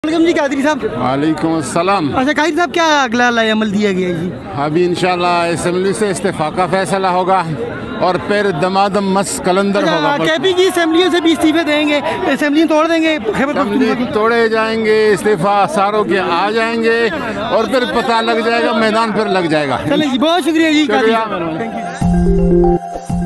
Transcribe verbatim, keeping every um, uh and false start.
वालेकुम जी कादरी साहब। वालेकुम अस्सलाम। अच्छा कादरी साहब, क्या अगला अमल दिया गया जी? अभी इंशाल्लाह असेंबली से इस्तीफा का फैसला होगा और फिर दमादम मस कलंदर होगा। केपी की असेंबलियों से भी इस्तीफे देंगे, असेंबली तोड़ देंगे, असेंबली तोड़े जाएंगे, इस्तीफा सारों के आ जाएंगे और फिर पता लग जाएगा, मैदान फिर लग जाएगा। चलिए जी, बहुत शुक्रिया जी।